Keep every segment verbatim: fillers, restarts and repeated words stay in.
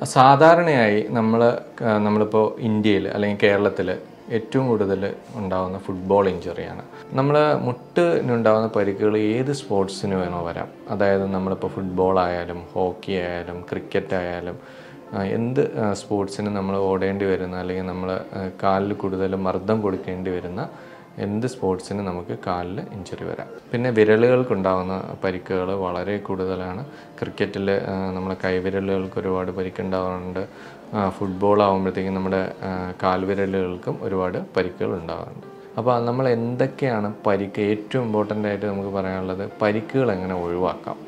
സാധാരണയായി നമ്മൾ നമ്മളിപ്പോൾ ഇന്ത്യയിൽ അല്ലെങ്കിൽ കേരളത്തിൽ ഏറ്റവും കൂടുതൽ ഉണ്ടാകുന്ന ഫുട്ബോൾ ഇഞ്ചുറിയാണ്. നമ്മൾ മുട്ടിനുണ്ടാകുന്ന പരിക്കുകൾ ഏത് സ്പോർട്സിന് വേണോ വരാം. അതായത് നമ്മളിപ്പോൾ ഫുട്ബോൾ ആയാലും ഹോക്കി ആയാലും ക്രിക്കറ്റ് ആയാലും എന്ത് സ്പോർട്സിന് നമ്മൾ ഓടേണ്ടി വരുന്ന അല്ലെങ്കിൽ നമ്മൾ കാലിൽ കൂടുതൽ മർദ്ദം കൊടുക്കേണ്ടി വരുന്ന എന്ത് സ്പോർട്സിന് നമുക്ക് കാലിൽ ഇഞ്ചുറി വരാം. പിന്നെ വിരലുകൾക്കുണ്ടാകുന്ന പരിക്കുകൾ വളരെ കൂടുതലാണ്. ക്രിക്കറ്റിൽ നമ്മളെ കൈവിരലുകൾക്ക് ഒരുപാട് പരിക്കുണ്ടാകാറുണ്ട്. ഫുട്ബോൾ ആകുമ്പോഴത്തേക്കും നമ്മുടെ കാൽവിരലുകൾക്കും ഒരുപാട് പരിക്കുകൾ ഉണ്ടാകാറുണ്ട്. അപ്പോൾ നമ്മൾ എന്തൊക്കെയാണ് പരിക്ക് ഏറ്റവും ഇമ്പോർട്ടൻ്റ് ആയിട്ട് നമുക്ക് പറയാനുള്ളത്, പരിക്കുകൾ എങ്ങനെ ഒഴിവാക്കാം.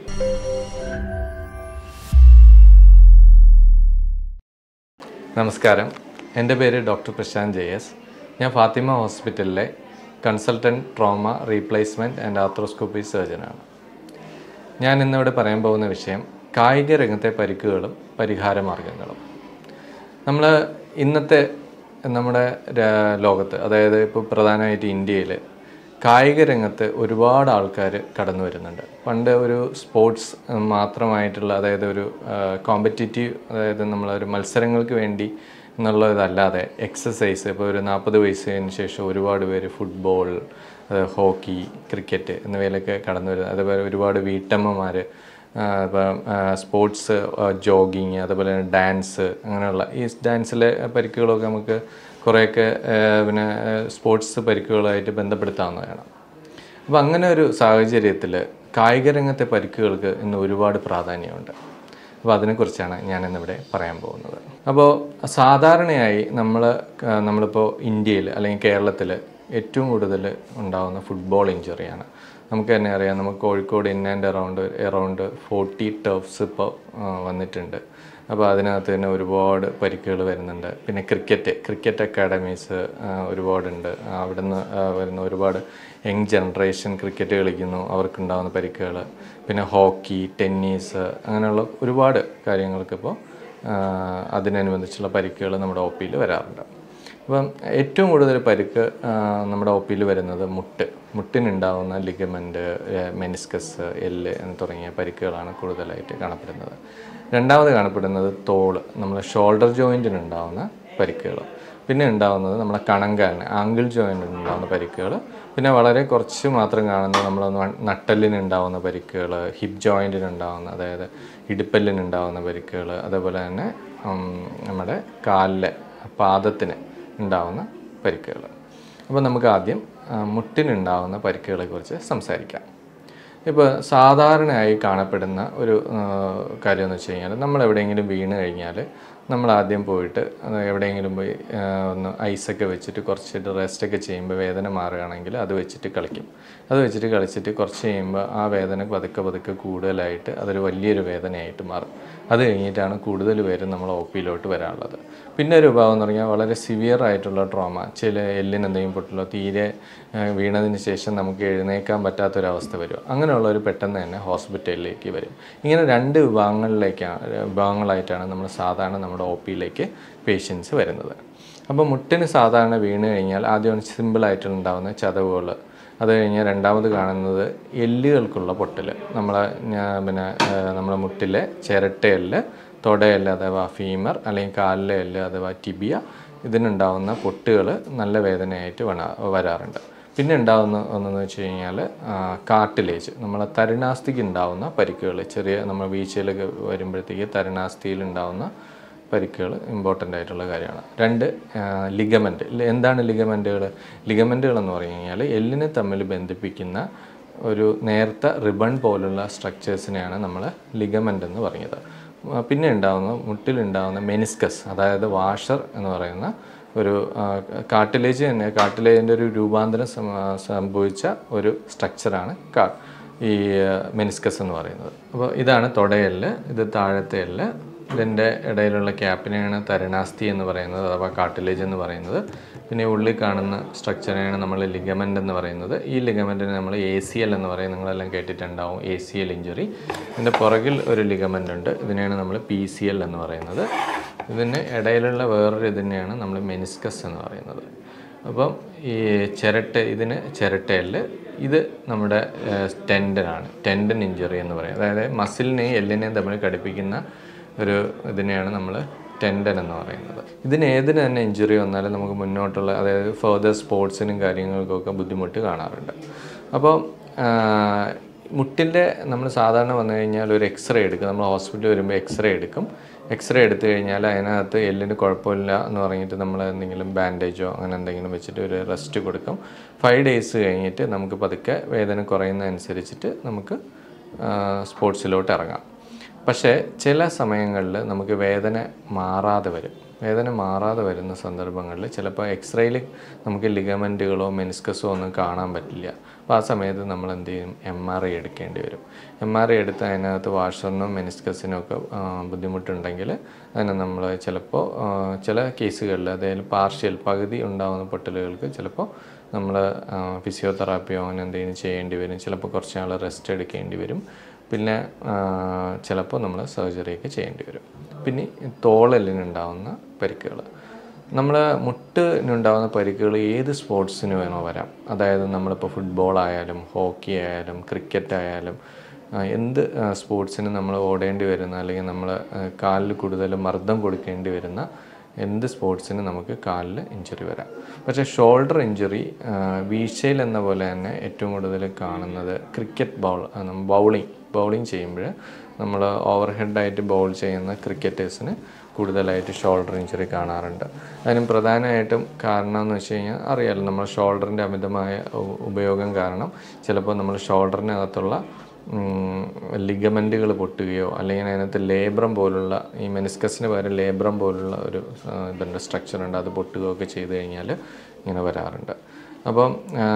നമസ്കാരം, എൻ്റെ പേര് ഡോക്ടർ പ്രശാന്ത് ജെ എസ്. ഞാൻ ഫാത്തിമ ഹോസ്പിറ്റലിലെ consultant trauma replacement and arthroscopy സർജനാണ്. ഞാൻ ഇന്നിവിടെ പറയാൻ പോകുന്ന വിഷയം കായിക രംഗത്തെ പരിക്കുകളും പരിഹാര മാർഗങ്ങളും. നമ്മൾ ഇന്നത്തെ നമ്മുടെ ലോകത്ത്, അതായത് ഇപ്പോൾ പ്രധാനമായിട്ട് ഇന്ത്യയിൽ കായിക രംഗത്ത് ഒരുപാട് ആൾക്കാർ കടന്നു വരുന്നുണ്ട്. പണ്ട് ഒരു സ്പോർട്സ് മാത്രമായിട്ടുള്ള, അതായത് ഒരു കോമ്പറ്റീറ്റീവ്, അതായത് നമ്മളൊരു മത്സരങ്ങൾക്ക് വേണ്ടി എന്നുള്ളതല്ലാതെ എക്സസൈസ്, ഇപ്പോൾ ഒരു നാൽപ്പത് വയസ്സിന് ശേഷം ഒരുപാട് പേര് ഫുട്ബോൾ, ഹോക്കി, ക്രിക്കറ്റ് എന്നിവയിലൊക്കെ കടന്നു വരുന്നത്. അതുപോലെ ഒരുപാട് വീട്ടമ്മമാർ ഇപ്പം സ്പോർട്സ്, ജോഗിങ്, അതുപോലെ തന്നെ ഡാൻസ്, അങ്ങനെയുള്ള ഈ ഡാൻസിലെ പരിക്കുകളൊക്കെ നമുക്ക് കുറേയൊക്കെ പിന്നെ സ്പോർട്സ് പരിക്കുകളായിട്ട് ബന്ധപ്പെടുത്താവുന്നതാണ്. അപ്പോൾ അങ്ങനെ ഒരു സാഹചര്യത്തിൽ കായിക രംഗത്തെ പരിക്കുകൾക്ക് ഇന്ന് ഒരുപാട് പ്രാധാന്യമുണ്ട്. അപ്പോൾ അതിനെക്കുറിച്ചാണ് ഞാനിന്നിവിടെ പറയാൻ പോകുന്നത്. അപ്പോൾ സാധാരണയായി നമ്മൾ നമ്മളിപ്പോൾ ഇന്ത്യയിൽ അല്ലെങ്കിൽ കേരളത്തിൽ ഏറ്റവും കൂടുതൽ ഉണ്ടാകുന്ന ഫുട്ബോൾ ഇഞ്ചുറിയാണ്. നമുക്ക് തന്നെ അറിയാം, നമുക്ക് Kozhikode in and around around forty turfs ഇപ്പോൾ വന്നിട്ടുണ്ട്. അപ്പോൾ അതിനകത്ത് തന്നെ ഒരുപാട് പരിക്കുകൾ വരുന്നുണ്ട്. പിന്നെ ക്രിക്കറ്റ് ക്രിക്കറ്റ് അക്കാഡമീസ് ഒരുപാടുണ്ട്. അവിടെ നിന്ന് വരുന്ന ഒരുപാട് യങ് ജനറേഷൻ ക്രിക്കറ്റ് കളിക്കുന്നു, അവർക്കുണ്ടാകുന്ന പരിക്കുകൾ. പിന്നെ ഹോക്കി, ടെന്നീസ്, അങ്ങനെയുള്ള ഒരുപാട് കാര്യങ്ങൾക്കിപ്പോൾ അതിനനുബന്ധിച്ചുള്ള പരിക്കുകൾ നമ്മുടെ ഒ പിയിൽ വരാറുണ്ട്. അപ്പം ഏറ്റവും കൂടുതൽ പരിക്ക് നമ്മുടെ ഒ പിയിൽ വരുന്നത് മുട്ട് മുട്ടിനുണ്ടാകുന്ന ലിഗമെൻറ്റ്, മെനിസ്കസ്, എല്ല് എന്ന് തുടങ്ങിയ പരിക്കുകളാണ് കൂടുതലായിട്ട് കാണപ്പെടുന്നത്. രണ്ടാമത് കാണപ്പെടുന്നത് തോള്, നമ്മുടെ ഷോൾഡർ ജോയിൻറ്റിനുണ്ടാകുന്ന പരിക്കുകൾ. പിന്നെ ഉണ്ടാകുന്നത് നമ്മുടെ കണങ്കാലിന്, ആങ്കിൾ ജോയിൻറ്റിനുണ്ടാകുന്ന പരിക്കുകൾ. പിന്നെ വളരെ കുറച്ച് മാത്രം കാണുന്നത് നമ്മൾ നട്ടെല്ലിനുണ്ടാകുന്ന പരിക്കുകൾ, ഹിപ്പ് ജോയിൻറ്റിനുണ്ടാകുന്ന, അതായത് ഇടുപ്പല്ലിനുണ്ടാകുന്ന പരിക്കുകൾ. അതേപോലെ തന്നെ നമ്മുടെ കാലിലെ പാദത്തിന് ഉണ്ടാകുന്ന പരിക്കുകൾ. അപ്പോൾ നമുക്ക് ആദ്യം മുട്ടിനുണ്ടാകുന്ന പരിക്കുകളെ കുറിച്ച് സംസാരിക്കാം. ഇപ്പോൾ സാധാരണയായി കാണപ്പെടുന്ന ഒരു കാര്യം എന്ന് വെച്ച് കഴിഞ്ഞാൽ, നമ്മൾ എവിടെയെങ്കിലും വീണ് കഴിഞ്ഞാൽ നമ്മൾ ആദ്യം പോയിട്ട് എവിടെയെങ്കിലും പോയി ഒന്ന് ഐസൊക്കെ വെച്ചിട്ട് കുറച്ചിട്ട് റെസ്റ്റൊക്കെ ചെയ്യുമ്പോൾ വേദന മാറുകയാണെങ്കിൽ അത് വെച്ചിട്ട് കളിക്കും. അത് വെച്ചിട്ട് കളിച്ചിട്ട് കുറച്ച് കഴിയുമ്പോൾ ആ വേദന പതുക്കെ പതുക്കെ കൂടുതലായിട്ട് അതൊരു വലിയൊരു വേദനയായിട്ട് മാറും. അത് കഴിഞ്ഞിട്ടാണ് കൂടുതൽ പേരും നമ്മൾ ഒ പിയിലോട്ട് വരാനുള്ളത്. പിന്നെ ഒരു വിഭാഗം എന്ന് പറഞ്ഞാൽ വളരെ സിവിയർ ആയിട്ടുള്ള ട്രോമ, ചില എല്ലിന് എന്തെങ്കിലും പൊട്ടില്ലോ, തീരെ വീണതിന് ശേഷം നമുക്ക് എഴുന്നേക്കാൻ പറ്റാത്തൊരവസ്ഥ വരും. അങ്ങനെയുള്ളവർ പെട്ടെന്ന് തന്നെ ഹോസ്പിറ്റലിലേക്ക് വരും. ഇങ്ങനെ രണ്ട് വിഭാഗങ്ങളിലേക്കാണ് വിഭാഗങ്ങളായിട്ടാണ് നമ്മൾ സാധാരണ നമ്മുടെ ഒ പിയിലേക്ക് പേഷ്യൻസ് വരുന്നത്. അപ്പോൾ മുട്ടിന് സാധാരണ വീണ് കഴിഞ്ഞാൽ ആദ്യം സിമ്പിളായിട്ടുണ്ടാകുന്ന ചതവുകൾ, അത് കഴിഞ്ഞാൽ രണ്ടാമത് കാണുന്നത് എല്ലുകൾക്കുള്ള പൊട്ടൽ. നമ്മളെ പിന്നെ നമ്മളെ മുട്ടിലെ ചിരട്ടയെല്ല്, തൊടയെല്ല് അഥവാ ഫീമർ, അല്ലെങ്കിൽ കാലിലെ എല്ല് അഥവാ ടിബിയ, ഇതിനുണ്ടാകുന്ന പൊട്ടുകൾ നല്ല വേദനയായിട്ട് വരാറുണ്ട്. പിന്നെ ഉണ്ടാകുന്ന ഒന്നെന്ന് വെച്ച് കഴിഞ്ഞാൽ കാർട്ടിലേജ്, നമ്മളെ തരുണാസ്ഥിക്ക് ഉണ്ടാകുന്ന പരിക്കുകൾ. ചെറിയ നമ്മൾ വീഴ്ചയിലൊക്കെ വരുമ്പോഴത്തേക്ക് തരുണാസ്ഥിയിൽ ഉണ്ടാകുന്ന പരിക്കുകൾ ഇമ്പോർട്ടൻ്റ് ആയിട്ടുള്ള കാര്യമാണ്. രണ്ട്, ലിഗമെൻറ്റ്. എന്താണ് ലിഗമെൻറ്റുകൾ? ലിഗമെൻറ്റുകൾ എന്ന് പറഞ്ഞു കഴിഞ്ഞാൽ എല്ലിനെ തമ്മിൽ ബന്ധിപ്പിക്കുന്ന ഒരു നേർത്ത റിബൺ പോലുള്ള സ്ട്രക്ചേഴ്സിനെയാണ് നമ്മൾ ലിഗമെൻ്റ് എന്ന് പറയുന്നത്. പിന്നെ ഉണ്ടാകുന്ന മുട്ടിലുണ്ടാകുന്ന മെനിസ്കസ്, അതായത് വാഷർ എന്ന് പറയുന്ന ഒരു കാർട്ടിലേജ് തന്നെ, കാർട്ടിലേജിൻ്റെ ഒരു രൂപാന്തരം സംഭവിച്ച ഒരു സ്ട്രക്ചറാണ് കാ ഈ മെനിസ്കസ് എന്ന് പറയുന്നത്. അപ്പോൾ ഇതാണ് തൊടയെല്ല്, ഇത് താഴത്തെ എല്ല്. ഇതിൻ്റെ ഇടയിലുള്ള ക്യാപ്പിനെയാണ് തരുണാസ്ഥി എന്ന് പറയുന്നത്, അഥവാ കാർട്ടിലേജ് എന്ന് പറയുന്നത്. പിന്നെ ഉള്ളിൽ കാണുന്ന സ്ട്രക്ചറിനെയാണ് നമ്മൾ ലിഗമെൻ്റ് എന്ന് പറയുന്നത്. ഈ ലിഗമെൻറ്റിനെ നമ്മൾ എ സി എൽ എന്ന് പറയും, നിങ്ങളെല്ലാം കേട്ടിട്ടുണ്ടാവും, എ സി എൽ ഇഞ്ചുറി. ഇതിൻ്റെ പുറകിൽ ഒരു ലിഗമെൻ്റ് ഉണ്ട്, ഇതിനെയാണ് നമ്മൾ പി സി എൽ എന്ന് പറയുന്നത്. ഇതിന് ഇടയിലുള്ള വേറൊരു ഇതിനെയാണ് നമ്മൾ മെനിസ്കസ് എന്ന് പറയുന്നത്. അപ്പം ഈ ചിരട്ട, ഇതിന് ചിരട്ടയെല്ല്, ഇത് നമ്മുടെ ടെൻഡനാണ്, ടെൻഡൻ ഇഞ്ചുറി എന്ന് പറയും. അതായത് മസിലിനെയും എല്ലിനെയും തമ്മിൽ ഘടിപ്പിക്കുന്ന ഒരു ഇതിനെയാണ് നമ്മൾ ടെൻഡൻ എന്ന് പറയുന്നത്. ഇതിന് ഏതിന് തന്നെ ഇഞ്ചുറി വന്നാലും നമുക്ക് മുന്നോട്ടുള്ള അതായത് ഫർദർ സ്പോർട്സിനും കാര്യങ്ങൾക്കൊക്കെ ബുദ്ധിമുട്ട് കാണാറുണ്ട്. അപ്പോൾ മുട്ടിൻ്റെ നമ്മൾ സാധാരണ വന്നു കഴിഞ്ഞാൽ ഒരു എക്സ്റേ എടുക്കും. നമ്മൾ ഹോസ്പിറ്റലിൽ വരുമ്പോൾ എക്സ്റേ എടുക്കും. എക്സ്റേ എടുത്തു കഴിഞ്ഞാൽ അതിനകത്ത് എല്ലിന് കുഴപ്പമില്ല എന്ന് പറഞ്ഞിട്ട് നമ്മൾ എന്തെങ്കിലും ബാൻഡേജോ അങ്ങനെ എന്തെങ്കിലും വെച്ചിട്ട് ഒരു റെസ്റ്റ് കൊടുക്കും. ഫൈവ് ഡേയ്സ് കഴിഞ്ഞിട്ട് നമുക്ക് പതുക്കെ വേദന കുറയുന്നതനുസരിച്ചിട്ട് നമുക്ക് സ്പോർട്സിലോട്ട് ഇറങ്ങാം. പക്ഷേ ചില സമയങ്ങളിൽ നമുക്ക് വേദന മാറാതെ വരും. വേദന മാറാതെ വരുന്ന സന്ദർഭങ്ങളിൽ ചിലപ്പോൾ എക്സ്റേയിൽ നമുക്ക് ലിഗമെൻറ്റുകളോ മെനിസ്കസോ ഒന്നും കാണാൻ പറ്റില്ല. അപ്പോൾ ആ സമയത്ത് നമ്മൾ എന്ത് ചെയ്യും, എം ആർ ഐ എടുക്കേണ്ടി വരും. എം ആർ ഐ എടുത്ത് അതിനകത്ത് വാഷറിനോ മെനിസ്കസിനോ ഒക്കെ ബുദ്ധിമുട്ടുണ്ടെങ്കിൽ അതിന് നമ്മൾ ചിലപ്പോൾ ചില കേസുകളിൽ അതായത് പാർഷ്യൽ പകുതി ഉണ്ടാകുന്ന പൊട്ടലുകൾക്ക് ചിലപ്പോൾ നമ്മൾ ഫിസിയോതെറാപ്പിയോ അങ്ങനെ എന്തെങ്കിലും ചെയ്യേണ്ടി വരും. ചിലപ്പോൾ കുറച്ച് നാൾ റെസ്റ്റ് എടുക്കേണ്ടി വരും. പിന്നെ ചിലപ്പോൾ നമ്മൾ സർജറിയൊക്കെ ചെയ്യേണ്ടി വരും. പിന്നെ തോളെല്ലിനുണ്ടാവുന്ന പരിക്കുകൾ, നമ്മൾ മുട്ടിനുണ്ടാകുന്ന പരിക്കുകൾ ഏത് സ്പോർട്സിന് വേണോ വരാം. അതായത് നമ്മളിപ്പോൾ ഫുട്ബോൾ ആയാലും ഹോക്കി ആയാലും ക്രിക്കറ്റ് ആയാലും എന്ത് സ്പോർട്സിന് നമ്മൾ ഓടേണ്ടി വരുന്ന അല്ലെങ്കിൽ നമ്മൾ കാലിൽ കൂടുതൽ മർദ്ദം കൊടുക്കേണ്ടി വരുന്ന എന്ത് സ്പോർട്സിന് നമുക്ക് കാലിൽ ഇഞ്ചുറി വരാം. പക്ഷേ ഷോൾഡർ ഇഞ്ചുറി വീഴ്ചയിൽ എന്ന പോലെ തന്നെ ഏറ്റവും കൂടുതൽ കാണുന്നത് ക്രിക്കറ്റ് ബൗൾ ബൗളിങ് ബൗളിങ് ചെയ്യുമ്പോൾ നമ്മൾ ഓവർ ഹെഡായിട്ട് ബൗൾ ചെയ്യുന്ന ക്രിക്കറ്റേഴ്സിന് കൂടുതലായിട്ട് ഷോൾഡർ ഇഞ്ചുറി കാണാറുണ്ട്. അതിനും പ്രധാനമായിട്ടും കാരണം എന്ന് വെച്ച് കഴിഞ്ഞാൽ അറിയാമല്ലോ, നമ്മൾ ഷോൾഡറിൻ്റെ അമിതമായ ഉപയോഗം കാരണം ചിലപ്പോൾ നമ്മൾ ഷോൾഡറിനകത്തുള്ള ലിഗമെൻറ്റുകൾ പൊട്ടുകയോ അല്ലെങ്കിൽ അതിനകത്ത് ലേബ്രം പോലുള്ള ഈ മെനിസ്കസിന് പകരം ലേബ്രം പോലുള്ള ഒരു ഇതുണ്ട് സ്ട്രക്ചറുണ്ട്, അത് പൊട്ടുകയോ ഒക്കെ ചെയ്ത് കഴിഞ്ഞാൽ ഇങ്ങനെ വരാറുണ്ട്. അപ്പം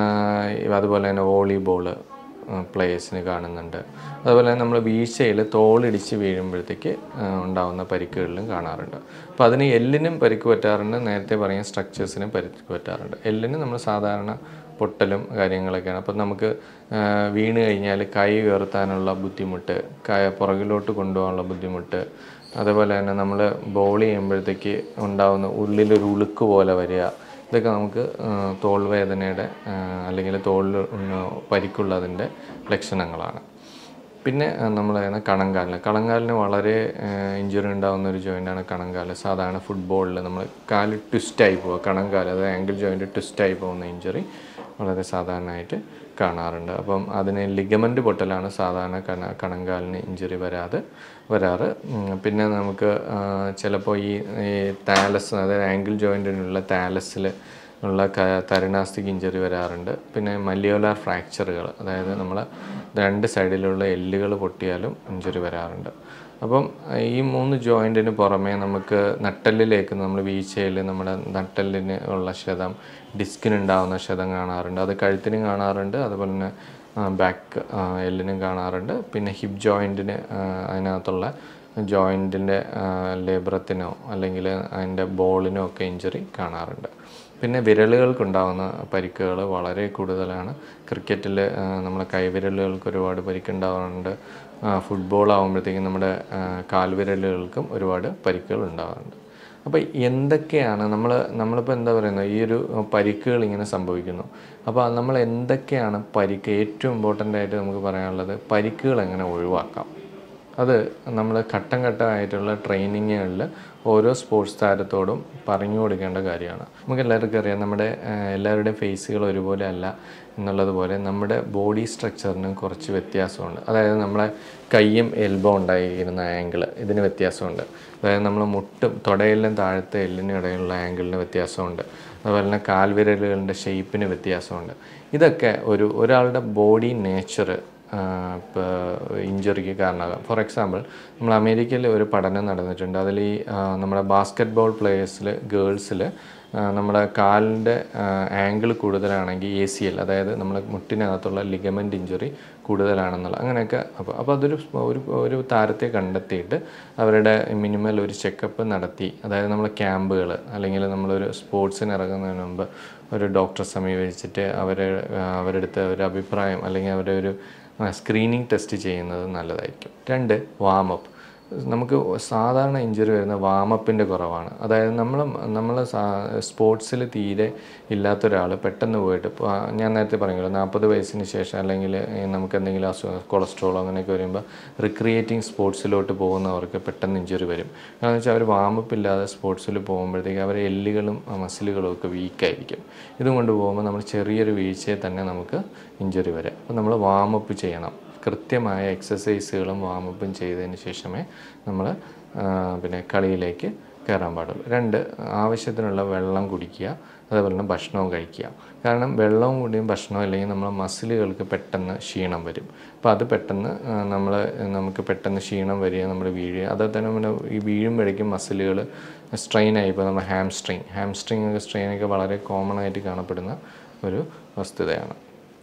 അതുപോലെ തന്നെ വോളിബോൾ പ്ലേയേഴ്സിന് കാണുന്നുണ്ട്. അതുപോലെ തന്നെ നമ്മൾ വീഴ്ചയിൽ തോളിടിച്ച് വീഴുമ്പോഴത്തേക്ക് ഉണ്ടാകുന്ന പരിക്കുകളിലും കാണാറുണ്ട്. അപ്പോൾ അതിന് എല്ലിനും പരിക്ക് പറ്റാറുണ്ട്, നേരത്തെ പറഞ്ഞ സ്ട്രക്ചേഴ്സിനും പരിക്ക് പറ്റാറുണ്ട്. എല്ലിന് നമ്മൾ സാധാരണ പൊട്ടലും കാര്യങ്ങളൊക്കെയാണ്. അപ്പം നമുക്ക് വീണ് കഴിഞ്ഞാൽ കൈ ഉയർത്താനുള്ള ബുദ്ധിമുട്ട്, കൈ പുറകിലോട്ട് കൊണ്ടുപോകാനുള്ള ബുദ്ധിമുട്ട്, അതുപോലെ തന്നെ നമ്മൾ ബോൾ ചെയ്യുമ്പോഴത്തേക്ക് ഉണ്ടാകുന്ന ഉള്ളിലൊരു ഉളുക്ക് പോലെ വരിക, ഇതൊക്കെ നമുക്ക് തോൾ വേദനയുടെ അല്ലെങ്കിൽ തോളിൽ പരിക്കുള്ളതിൻ്റെ ലക്ഷണങ്ങളാണ്. പിന്നെ നമ്മൾ കണങ്കാലിന് കണങ്കാലിന് വളരെ ഇഞ്ചുറി ഉണ്ടാകുന്ന ഒരു ജോയിൻ്റാണ് കണങ്കാല്. സാധാരണ ഫുട്ബോളിൽ നമ്മൾ കാല് ട്വിസ്റ്റായി പോവുക, കണങ്കാല് അതായത് ആങ്കിൾ ജോയിൻറ്റ് ട്വിസ്റ്റായി പോകുന്ന ഇഞ്ചുറി വളരെ സാധാരണയായിട്ട് കാണാറുണ്ട്. അപ്പം അതിന് ലിഗമെൻ്റ് പൊട്ടലാണ് സാധാരണ കണ കണങ്കാലിന് ഇഞ്ചുറി വരാതെ വരാറ്. പിന്നെ നമുക്ക് ചിലപ്പോൾ ഈ താലസ് അതായത് ആങ്കിൾ ജോയിൻറ്റിനുള്ള താലസിൽ ഉള്ള തരുണാസ്തിക് ഇഞ്ചുറി വരാറുണ്ട്. പിന്നെ മല്യോലാർ ഫ്രാക്ചറുകൾ അതായത് നമ്മൾ രണ്ട് സൈഡിലുള്ള എല്ലുകൾ പൊട്ടിയാലും ഇഞ്ചുറി വരാറുണ്ട്. അപ്പം ഈ മൂന്ന് ജോയിൻറ്റിന് പുറമേ നമുക്ക് നട്ടെല്ലിലേക്ക് നമ്മൾ വീഴ്ചയിൽ നമ്മുടെ നട്ടെല്ലിന് ഉള്ള ക്ഷതം, ഡിസ്കിനുണ്ടാകുന്ന ക്ഷതം കാണാറുണ്ട്. അത് കഴുത്തിനും കാണാറുണ്ട്, അതുപോലെ തന്നെ ബാക്ക് എല്ലിനും കാണാറുണ്ട്. പിന്നെ ഹിപ്പ് ജോയിൻറ്റിന് അതിനകത്തുള്ള ജോയിൻറ്റിൻ്റെ ലേബ്രത്തിനോ അല്ലെങ്കിൽ അതിൻ്റെ ബോളിനോ ഒക്കെ ഇഞ്ചുറി കാണാറുണ്ട്. പിന്നെ വിരലുകൾക്കുണ്ടാകുന്ന പരിക്കുകൾ വളരെ കൂടുതലാണ്. ക്രിക്കറ്റിൽ നമ്മളെ കൈവിരലുകൾക്ക് ഒരുപാട് പരിക്കുണ്ടാകാറുണ്ട്. ഫുട്ബോൾ ആകുമ്പോഴത്തേക്കും നമ്മുടെ കാൽവിരലുകൾക്കും ഒരുപാട് പരിക്കുകൾ ഉണ്ടാകാറുണ്ട്. അപ്പോൾ എന്തൊക്കെയാണ് നമ്മൾ നമ്മളിപ്പോൾ എന്താ പറയുന്നത്, ഈ ഒരു പരിക്കുകൾ ഇങ്ങനെ സംഭവിക്കുന്നു. അപ്പോൾ നമ്മൾ എന്തൊക്കെയാണ് പരിക്ക്, ഏറ്റവും ഇമ്പോർട്ടൻ്റ് ആയിട്ട് നമുക്ക് പറയാനുള്ളത് പരിക്കുകൾ എങ്ങനെ ഒഴിവാക്കാം. അത് നമ്മൾ ഘട്ടം ഘട്ടമായിട്ടുള്ള ട്രെയിനിങ്ങുകളിൽ ഓരോ സ്പോർട്സ് താരത്തോടും പറഞ്ഞു കൊടുക്കേണ്ട കാര്യമാണ്. നമുക്ക് എല്ലാവർക്കും അറിയാം, നമ്മുടെ എല്ലാവരുടെയും ഫേസുകൾ ഒരുപോലെ അല്ല എന്നുള്ളതുപോലെ നമ്മുടെ ബോഡി സ്ട്രക്ചറിന് കുറച്ച് വ്യത്യാസമുണ്ട്. അതായത് നമ്മളെ കയ്യും എൽബോ ഉണ്ടായിരുന്ന ആംഗിൾ ഇതിന് വ്യത്യാസമുണ്ട്. അതായത് നമ്മൾ മുട്ടും തുടയിലും താഴത്തെ എല്ലിനും ഇടയിലുള്ള ആംഗിളിന് വ്യത്യാസമുണ്ട്. അതുപോലെ തന്നെ കാൽവിരലുകളുടെ ഷേപ്പിന് വ്യത്യാസമുണ്ട്. ഇതൊക്കെ ഒരു ഒരാളുടെ ബോഡി നേച്ചർ ഇപ്പോൾ ഇഞ്ചുറിക്ക് കാരണമാകാം. ഫോർ എക്സാമ്പിൾ, നമ്മൾ അമേരിക്കയിൽ ഒരു പഠനം നടന്നിട്ടുണ്ട്. അതിൽ ഈ നമ്മുടെ ബാസ്ക്കറ്റ് ബോൾ പ്ലേയേഴ്സിൽ ഗേൾസിൽ നമ്മുടെ കാലിൻ്റെ ആംഗിൾ കൂടുതലാണെങ്കിൽ എ സി എൽ അതായത് നമ്മൾ മുട്ടിനകത്തുള്ള ലിഗമെൻ്റ് ഇഞ്ചുറി കൂടുതലാണെന്നുള്ള അങ്ങനെയൊക്കെ. അപ്പോൾ അപ്പോൾ അതൊരു ഒരു ഒരു താരത്തെ കണ്ടെത്തിയിട്ട് അവരുടെ മിനിമൽ ഒരു ചെക്കപ്പ് നടത്തി, അതായത് നമ്മൾ ക്യാമ്പുകൾ അല്ലെങ്കിൽ നമ്മളൊരു സ്പോർട്സിന് ഇറങ്ങുന്നതിന് മുമ്പ് ഒരു ഡോക്ടറെ സമീപിച്ചിട്ട് അവരെ അവരുടെ അടുത്ത് ഒരു അഭിപ്രായം അല്ലെങ്കിൽ അവരുടെ ഒരു സ്ക്രീനിങ് ടെസ്റ്റ് ചെയ്യുന്നത് നല്ലതായിരിക്കും. രണ്ട്, വാമപ്പ്. നമുക്ക് സാധാരണ ഇഞ്ചുറി വരുന്ന വാമപ്പിൻ്റെ കുറവാണ്. അതായത് നമ്മൾ നമ്മൾ സ്പോർട്സിൽ തീരെ ഇല്ലാത്ത ഒരാൾ പെട്ടെന്ന് പോയിട്ട് ഇപ്പോൾ ഞാൻ നേരത്തെ പറഞ്ഞല്ലോ നാൽപ്പത് വയസ്സിന് ശേഷം അല്ലെങ്കിൽ നമുക്ക് എന്തെങ്കിലും അസുഖം കൊളസ്ട്രോൾ അങ്ങനെയൊക്കെ വരുമ്പോൾ റിക്രിയേറ്റിംഗ് സ്പോർട്സിലോട്ട് പോകുന്നവർക്ക് പെട്ടെന്ന് ഇഞ്ചുറി വരും. കാരണം വെച്ചാൽ അവർ വാമപ്പ് ഇല്ലാതെ സ്പോർട്സിൽ പോകുമ്പോഴത്തേക്ക് അവരെ എല്ലുകളും മസിലുകളും ഒക്കെ വീക്കായിരിക്കും. ഇതും കൊണ്ട് പോകുമ്പോൾ നമ്മൾ ചെറിയൊരു വീഴ്ചയെ തന്നെ നമുക്ക് ഇഞ്ചുറി വരാം. അപ്പോൾ നമ്മൾ വാമപ്പ് ചെയ്യണം. കൃത്യമായ എക്സസൈസുകളും വാമപ്പും ചെയ്തതിന് ശേഷമേ നമ്മൾ പിന്നെ കളിയിലേക്ക് കയറാൻ പാടുള്ളൂ. രണ്ട്, ആവശ്യത്തിനുള്ള വെള്ളം കുടിക്കുക, അതേപോലെ തന്നെ ഭക്ഷണവും കഴിക്കുക. കാരണം വെള്ളവും കൂടിയും ഭക്ഷണവും ഇല്ലെങ്കിൽ നമ്മളെ മസിലുകൾക്ക് പെട്ടെന്ന് ക്ഷീണം വരും. അപ്പോൾ അത് പെട്ടെന്ന് നമ്മൾ നമുക്ക് പെട്ടെന്ന് ക്ഷീണം വരിക, നമ്മൾ വീഴുക. അതുപോലെ തന്നെ നമ്മൾ ഈ വീഴുമ്പോഴേക്കും മസിലുകൾ സ്ട്രെയിൻ ആയി. ഇപ്പോൾ നമ്മൾ ഹാം സ്ട്രിങ് ഹാം സ്ട്രിങ് ഒക്കെ സ്ട്രെയിനൊക്കെ വളരെ കോമൺ ആയിട്ട് കാണപ്പെടുന്ന ഒരു വസ്തുതയാണ്.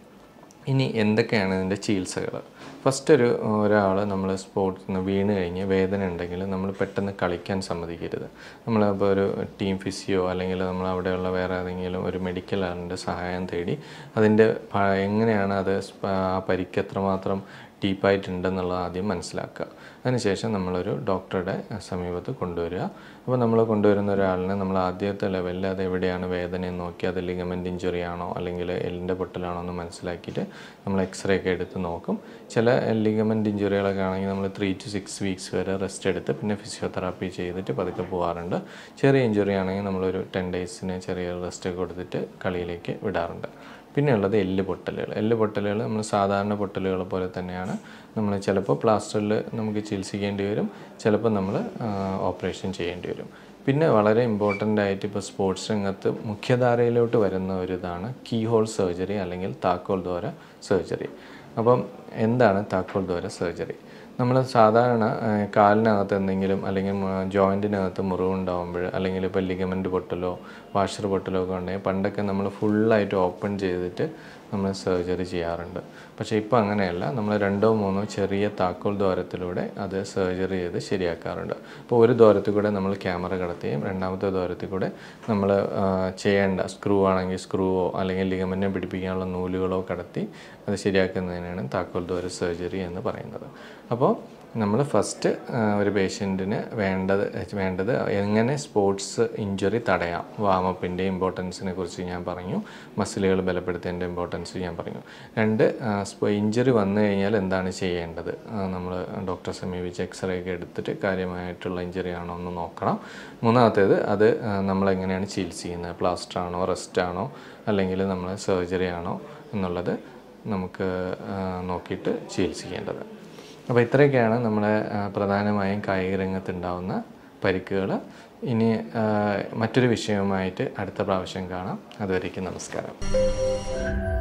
ഇനി എന്തൊക്കെയാണ് ഇതിൻ്റെ ചികിത്സകൾ? ഫസ്റ്റ് ഒരു ഒരാൾ നമ്മൾ സ്പോർട്സിൽ നിന്ന് വീണ് കഴിഞ്ഞ് വേദന ഉണ്ടെങ്കിൽ നമ്മൾ പെട്ടെന്ന് കളിക്കാൻ സമ്മതിക്കരുത്. നമ്മളിപ്പോൾ ഒരു ടീം ഫിസിയോ അല്ലെങ്കിൽ നമ്മൾ അവിടെയുള്ള വേറെ ഏതെങ്കിലും ഒരു മെഡിക്കൽ ആളിൻ്റെ സഹായം തേടി അതിൻ്റെ എങ്ങനെയാണ് അത് ആ പരിക്ക് എത്രമാത്രം ഡീപ്പായിട്ടുണ്ടെന്നുള്ളത് ആദ്യം മനസ്സിലാക്കുക. അതിനുശേഷം നമ്മളൊരു ഡോക്ടറുടെ സമീപത്ത് കൊണ്ടുവരിക. അപ്പോൾ നമ്മൾ കൊണ്ടുവരുന്ന ഒരാളിനെ നമ്മൾ ആദ്യത്തെ ലെവലിൽ അത് എവിടെയാണ് വേദനയെന്ന് നോക്കി അത് ലിഗമെൻ്റ് ഇഞ്ചുറി ആണോ അല്ലെങ്കിൽ എല്ലിൻ്റെ പൊട്ടലാണോ എന്ന് മനസ്സിലാക്കിയിട്ട് നമ്മൾ എക്സ്റേ ഒക്കെ എടുത്ത് നോക്കും. ചില ലിഗമെൻ്റ് ഇഞ്ചുറികളൊക്കെ ആണെങ്കിൽ നമ്മൾ ത്രീ ടു സിക്സ് വീക്സ് വരെ റെസ്റ്റ് എടുത്ത് പിന്നെ ഫിസിയോതെറാപ്പി ചെയ്തിട്ട് പതുക്കെ പോകാറുണ്ട്. ചെറിയ ഇഞ്ചുറി ആണെങ്കിൽ നമ്മളൊരു ടെൻ ഡേയ്സിന് ചെറിയ റെസ്റ്റ് കൊടുത്തിട്ട് കളിയിലേക്ക് വിടാറുണ്ട്. പിന്നെയുള്ളത് എല്ല് പൊട്ടലുകൾ. എല്ല് പൊട്ടലുകൾ നമ്മൾ സാധാരണ പൊട്ടലുകൾ പോലെ തന്നെയാണ്. നമ്മൾ ചിലപ്പോൾ പ്ലാസ്റ്ററിൽ നമുക്ക് ചികിത്സിക്കേണ്ടി വരും, ചിലപ്പോൾ നമ്മൾ ഓപ്പറേഷൻ ചെയ്യേണ്ടി വരും. പിന്നെ വളരെ ഇമ്പോർട്ടൻ്റ് ആയിട്ട് ഇപ്പോൾ സ്പോർട്സ് രംഗത്ത് മുഖ്യധാരയിലോട്ട് വരുന്ന ഒരു ഇതാണ് കീ ഹോൾ സർജറി അല്ലെങ്കിൽ താക്കോൽ ദ്വാര സർജറി. അപ്പം എന്താണ് താക്കോൽ ദ്വാര സർജറി? നമ്മൾ സാധാരണ കാലിനകത്ത് എന്തെങ്കിലും അല്ലെങ്കിൽ ജോയിൻറ്റിനകത്ത് മുറിവുണ്ടാകുമ്പോൾ അല്ലെങ്കിൽ ഇപ്പോൾ ലിഗമെൻ്റ് പൊട്ടലോ വാഷർ പൊട്ടലോ ഒക്കെ ഉണ്ടെങ്കിൽ പണ്ടൊക്കെ നമ്മൾ ഫുള്ളായിട്ട് ഓപ്പൺ ചെയ്തിട്ട് നമ്മൾ സർജറി ചെയ്യാറുണ്ട്. പക്ഷേ ഇപ്പോൾ അങ്ങനെയല്ല. നമ്മൾ രണ്ടോ മൂന്നോ ചെറിയ താക്കോൽ ദ്വാരത്തിലൂടെ അത് സർജറി ചെയ്ത് ശരിയാക്കാറുണ്ട്. അപ്പോൾ ഒരു ദ്വാരത്തിൽ കൂടെ നമ്മൾ ക്യാമറ കടത്തുകയും രണ്ടാമത്തെ ദ്വാരത്തിൽ കൂടെ നമ്മൾ ചെയ്യേണ്ട സ്ക്രൂ ആണെങ്കിൽ സ്ക്രൂവോ അല്ലെങ്കിൽ ലിഗമെൻറ്റിനെ പിടിപ്പിക്കാനുള്ള നൂലുകളോ കടത്തി അത് ശരിയാക്കുന്നതിനാണ് താക്കോൽ ദ്വാര സർജറി എന്ന് പറയുന്നത്. അപ്പോൾ നമ്മൾ ഫസ്റ്റ് ഒരു പേഷ്യൻറ്റിന് വേണ്ടത് വേണ്ടത് എങ്ങനെ സ്പോർട്സ് ഇഞ്ചുറി തടയാം. വാമപ്പിൻ്റെ ഇമ്പോർട്ടൻസിനെ കുറിച്ച് ഞാൻ പറഞ്ഞു, മസിലുകൾ ബലപ്പെടുത്തേണ്ട ഇമ്പോർട്ടൻസ് ഞാൻ പറഞ്ഞു. രണ്ട്, ഇഞ്ചുറി വന്നു കഴിഞ്ഞാൽ എന്താണ് ചെയ്യേണ്ടത്? നമ്മൾ ഡോക്ടറെ സമീപിച്ച് എക്സ്റേ ഒക്കെ എടുത്തിട്ട് കാര്യമായിട്ടുള്ള ഇഞ്ചുറി ആണോ എന്ന് നോക്കണം. മൂന്നാമത്തേത് അത് നമ്മളെങ്ങനെയാണ് ചികിത്സിക്കുന്നത്, പ്ലാസ്റ്റർ ആണോ റെസ്റ്റ് ആണോ അല്ലെങ്കിൽ നമ്മൾ സർജറി ആണോ എന്നുള്ളത് നമുക്ക് നോക്കിയിട്ട് ചികിത്സിക്കേണ്ടത്. അപ്പോൾ ഇത്രയൊക്കെയാണ് നമ്മുടെ പ്രധാനമായും കായിക രംഗത്തുണ്ടാവുന്ന പരിക്കുകൾ. ഇനി മറ്റൊരു വിഷയവുമായിട്ട് അടുത്ത പ്രാവശ്യം കാണാം. അതുവരേക്കും നമസ്കാരം.